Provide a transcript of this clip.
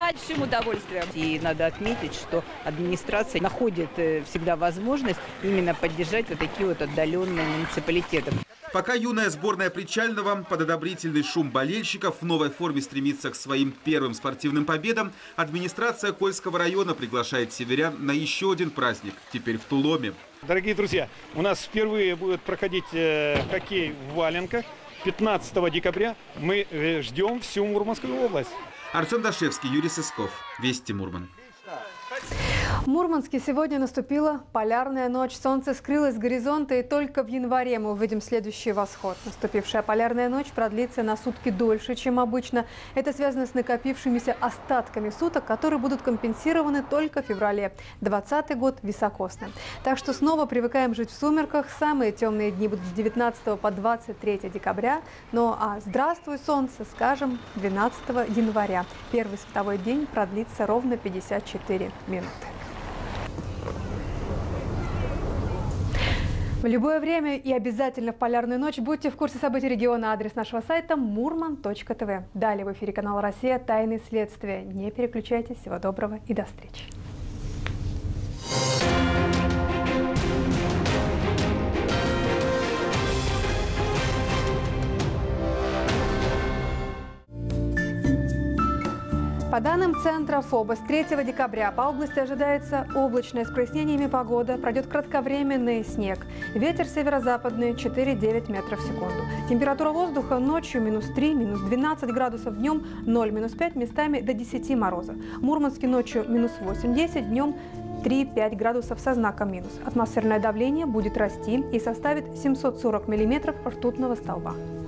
большим удовольствием. И надо отметить, что администрация находит всегда возможность именно поддержать вот такие вот отдаленные муниципалитеты. Пока юная сборная Причального под одобрительный шум болельщиков в новой форме стремится к своим первым спортивным победам, администрация Кольского района приглашает северян на еще один праздник, теперь в Туломе. Дорогие друзья, у нас впервые будет проходить хоккей в валенках. 15 декабря мы ждем всю Мурманскую область. Артем Дашевский, Юрий Сысков. Вести Мурман. В Мурманске сегодня наступила полярная ночь. Солнце скрылось с горизонта, и только в январе мы увидим следующий восход. Наступившая полярная ночь продлится на сутки дольше, чем обычно. Это связано с накопившимися остатками суток, которые будут компенсированы только в феврале. 2020 год високосный. Так что снова привыкаем жить в сумерках. Самые темные дни будут с 19 по 23 декабря. Ну а здравствуй, солнце, скажем, 12 января. Первый световой день продлится ровно 54 минуты. В любое время и обязательно в полярную ночь будьте в курсе событий региона. Адрес нашего сайта murman.tv. Далее в эфире канала «Россия. Тайны следствия». Не переключайтесь. Всего доброго и до встречи. По данным Центра ФОБОС, 3 декабря по области ожидается облачная с прояснениями погода, пройдет кратковременный снег. Ветер северо-западный 4-9 метров в секунду. Температура воздуха ночью -3, -12 градусов, днем 0-5, местами до 10 мороза. Мурманский ночью -8-10, днем 3-5 градусов со знаком минус. Атмосферное давление будет расти и составит 740 миллиметров ртутного столба.